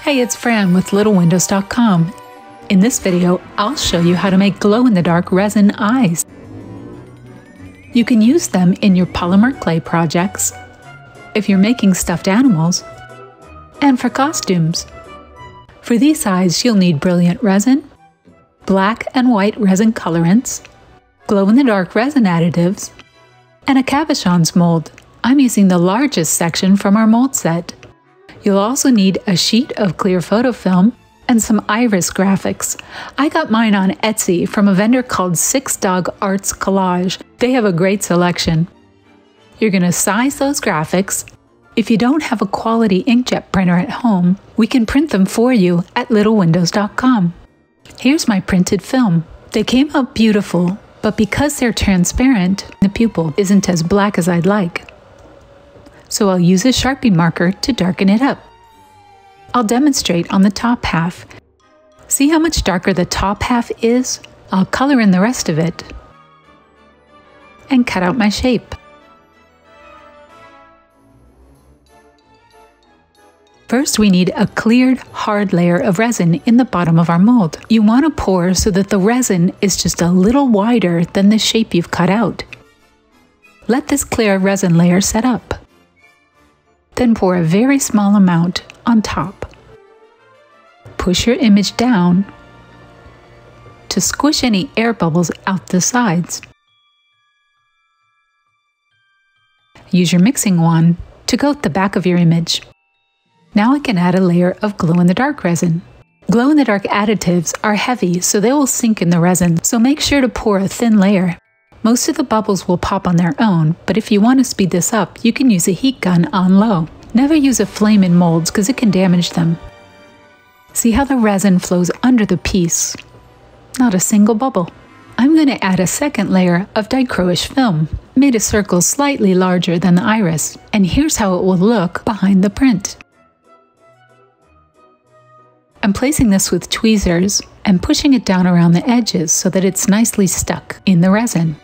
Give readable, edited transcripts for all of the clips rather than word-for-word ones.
Hey, it's Fran with LittleWindows.com. In this video, I'll show you how to make glow-in-the-dark resin eyes. You can use them in your polymer clay projects, if you're making stuffed animals, and for costumes. For these eyes, you'll need brilliant resin, black and white resin colorants, glow-in-the-dark resin additives, and a Cabochons mold. I'm using the largest section from our mold set. You'll also need a sheet of clear photo film and some iris graphics. I got mine on Etsy from a vendor called Six Dog Arts Collage. They have a great selection. You're going to size those graphics. If you don't have a quality inkjet printer at home, we can print them for you at LittleWindows.com. Here's my printed film. They came out beautiful, but because they're transparent, the pupil isn't as black as I'd like. So I'll use a Sharpie marker to darken it up. I'll demonstrate on the top half. See how much darker the top half is? I'll color in the rest of it and cut out my shape. First, we need a cleared, hard layer of resin in the bottom of our mold. You want to pour so that the resin is just a little wider than the shape you've cut out. Let this clear resin layer set up. Then pour a very small amount on top. Push your image down to squish any air bubbles out the sides. Use your mixing wand to coat the back of your image. Now I can add a layer of glow-in-the-dark resin. Glow-in-the-dark additives are heavy, so they will sink in the resin, so make sure to pour a thin layer. Most of the bubbles will pop on their own, but if you want to speed this up, you can use a heat gun on low. Never use a flame in molds because it can damage them. See how the resin flows under the piece? Not a single bubble. I'm going to add a second layer of Dichro-ISH film, made a circle slightly larger than the iris, and here's how it will look behind the print. I'm placing this with tweezers and pushing it down around the edges so that it's nicely stuck in the resin.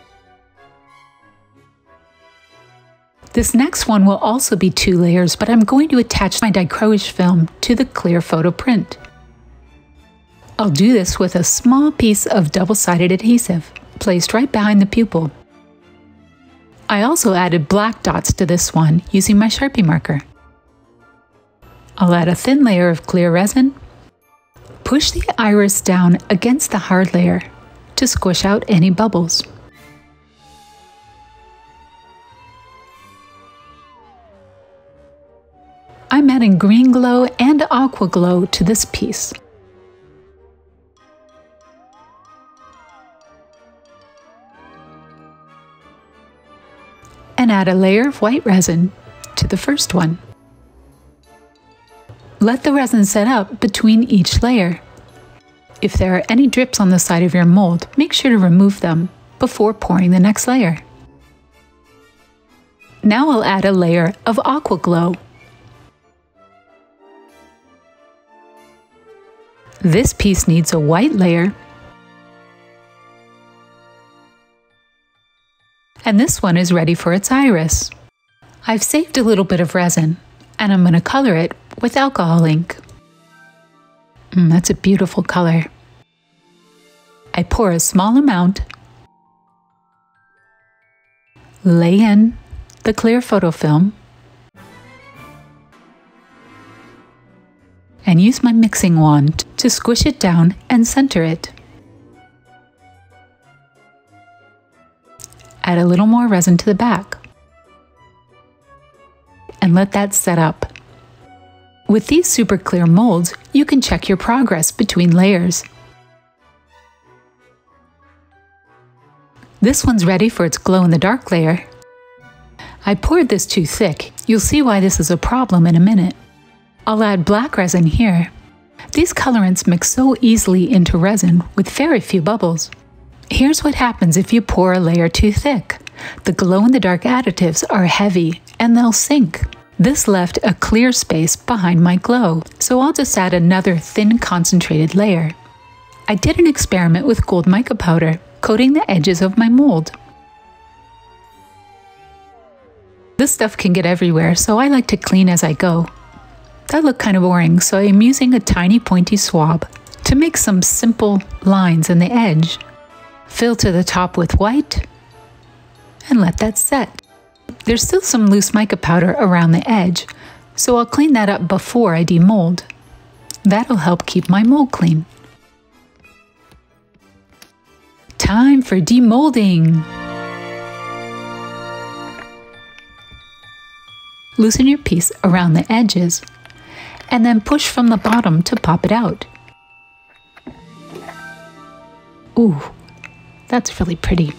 This next one will also be 2 layers, but I'm going to attach my Dichro-ISH film to the clear photo print. I'll do this with a small piece of double-sided adhesive, placed right behind the pupil. I also added black dots to this one using my Sharpie marker. I'll add a thin layer of clear resin. Push the iris down against the hard layer to squish out any bubbles. I'm adding green glow and aqua glow to this piece. And add a layer of white resin to the first one. Let the resin set up between each layer. If there are any drips on the side of your mold, make sure to remove them before pouring the next layer. Now I'll add a layer of aqua glow. This piece needs a white layer, and this one is ready for its iris. I've saved a little bit of resin, and I'm going to color it with alcohol ink. That's a beautiful color. I pour a small amount, lay in the clear photo film, and use my mixing wand to squish it down and center it. Add a little more resin to the back, and let that set up. With these super clear molds, you can check your progress between layers. This one's ready for its glow-in-the-dark layer. I poured this too thick. You'll see why this is a problem in a minute. I'll add black resin here. These colorants mix so easily into resin with very few bubbles. Here's what happens if you pour a layer too thick. The glow-in-the-dark additives are heavy and they'll sink. This left a clear space behind my glow, so I'll just add another thin concentrated layer. I did an experiment with gold mica powder, coating the edges of my mold. This stuff can get everywhere, so I like to clean as I go. That looked kind of boring, so I'm using a tiny pointy swab to make some simple lines in the edge. Fill to the top with white and let that set. There's still some loose mica powder around the edge, so I'll clean that up before I demold. That'll help keep my mold clean. Time for demolding! Loosen your piece around the edges, and then push from the bottom to pop it out. Ooh, that's really pretty.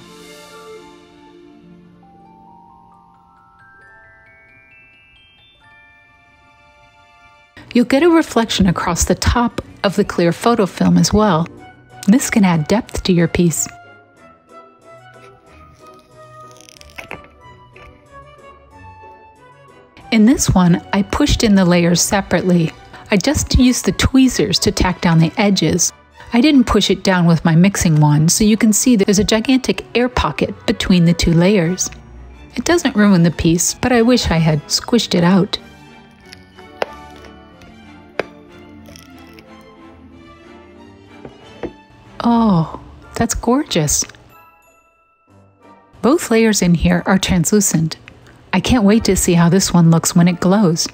You'll get a reflection across the top of the clear photo film as well. This can add depth to your piece. In this one, I pushed in the layers separately. I just used the tweezers to tack down the edges. I didn't push it down with my mixing wand, so you can see there's a gigantic air pocket between the two layers. It doesn't ruin the piece, but I wish I had squished it out. Oh, that's gorgeous. Both layers in here are translucent. I can't wait to see how this one looks when it glows.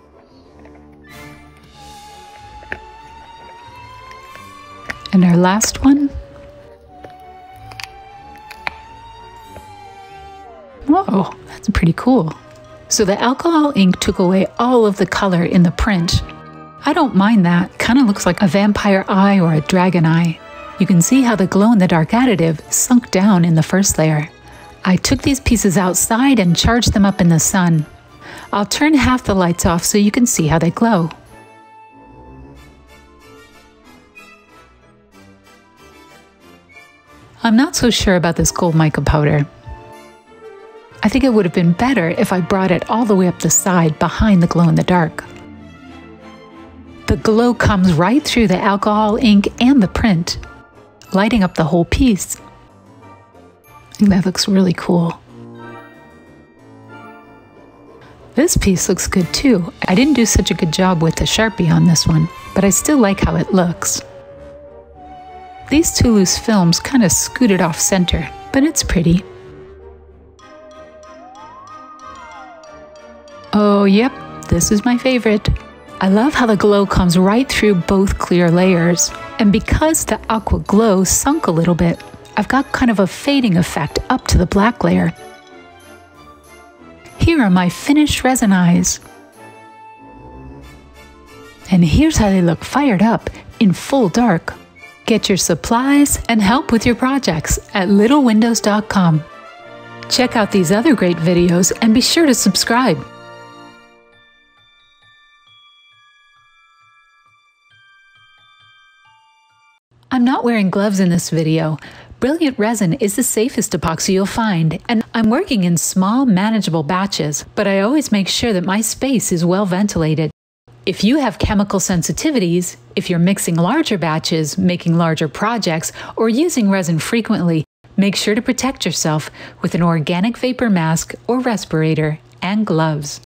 And our last one. Whoa, that's pretty cool. So the alcohol ink took away all of the color in the print. I don't mind that. Kind of looks like a vampire eye or a dragon eye. You can see how the glow-in-the-dark additive sunk down in the first layer. I took these pieces outside and charged them up in the sun. I'll turn half the lights off so you can see how they glow. I'm not so sure about this gold mica powder. I think it would have been better if I brought it all the way up the side behind the glow-in-the-dark. The glow comes right through the alcohol ink and the print, lighting up the whole piece. That looks really cool. This piece looks good too. I didn't do such a good job with the Sharpie on this one, but I still like how it looks. These two loose films kind of scooted off center, but it's pretty. Oh, yep, this is my favorite. I love how the glow comes right through both clear layers. And because the aqua glow sunk a little bit, I've got kind of a fading effect up to the black layer. Here are my finished resin eyes. And here's how they look fired up in full dark. Get your supplies and help with your projects at littlewindows.com. Check out these other great videos and be sure to subscribe. I'm not wearing gloves in this video. Brilliant Resin is the safest epoxy you'll find, and I'm working in small, manageable batches, but I always make sure that my space is well ventilated. If you have chemical sensitivities, if you're mixing larger batches, making larger projects, or using resin frequently, make sure to protect yourself with an organic vapor mask or respirator and gloves.